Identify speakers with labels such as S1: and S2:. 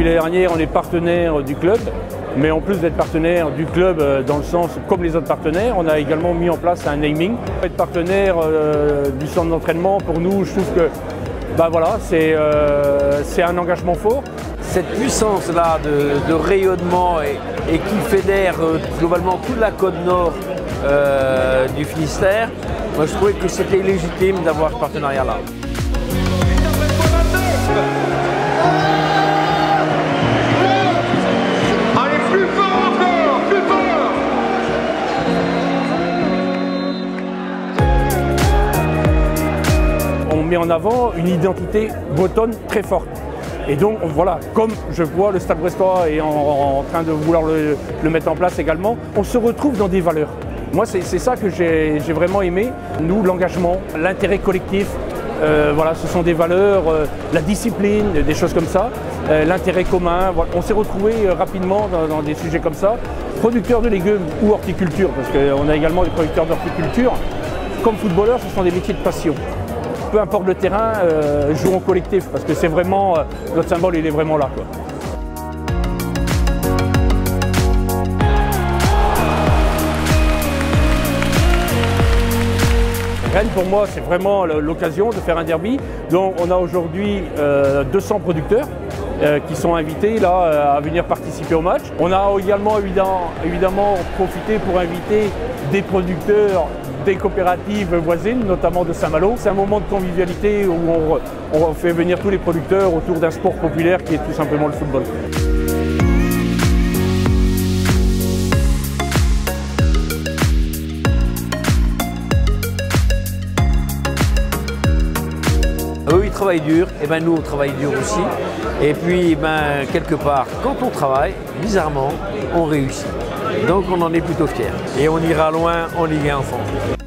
S1: l'année dernière, on est partenaire du club, mais en plus d'être partenaire du club dans le sens comme les autres partenaires, on a également mis en place un naming. Être partenaire du centre d'entraînement, pour nous, je trouve que voilà, c'est un engagement fort.
S2: Cette puissance-là de rayonnement et qui fédère globalement toute la côte nord du Finistère, moi je trouvais que c'était légitime d'avoir ce partenariat-là.
S3: Allez, plus fort encore, plus fort!
S1: On met en avant une identité bretonne très forte. Et donc voilà, comme je vois le Stade Brestois est en train de vouloir le mettre en place également, on se retrouve dans des valeurs. Moi c'est ça que j'ai vraiment aimé. Nous, l'engagement, l'intérêt collectif, voilà, ce sont des valeurs, la discipline, des choses comme ça, l'intérêt commun. Voilà. On s'est retrouvé rapidement dans des sujets comme ça. Producteurs de légumes ou horticulture, parce qu'on a également des producteurs d'horticulture. Comme footballeurs, ce sont des métiers de passion. Peu importe le terrain, jouons collectif, parce que c'est vraiment, notre symbole, il est vraiment là, quoi. Rennes, pour moi, c'est vraiment l'occasion de faire un derby. Donc on a aujourd'hui 200 producteurs qui sont invités là, à venir participer au match. On a également évidemment profité pour inviter des producteurs des coopératives voisines, notamment de Saint-Malo. C'est un moment de convivialité où on fait venir tous les producteurs autour d'un sport populaire qui est tout simplement le football.
S2: Eux, ils travaillent dur, et ben nous, on travaille dur aussi. Et puis, quelque part, quand on travaille, bizarrement, on réussit. Donc, on en est plutôt fiers. Et on ira loin en Ligue 1 ensemble.